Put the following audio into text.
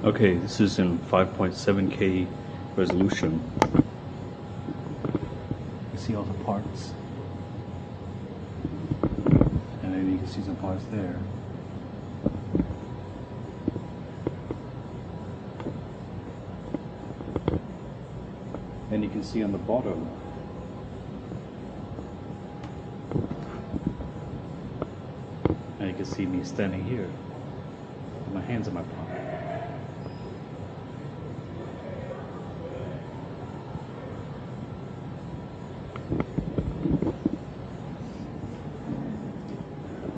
Okay, this is in 5.7K resolution. You see all the parts, and then you can see some parts there. And you can see on the bottom, and you can see me standing here with my hands in my pocket.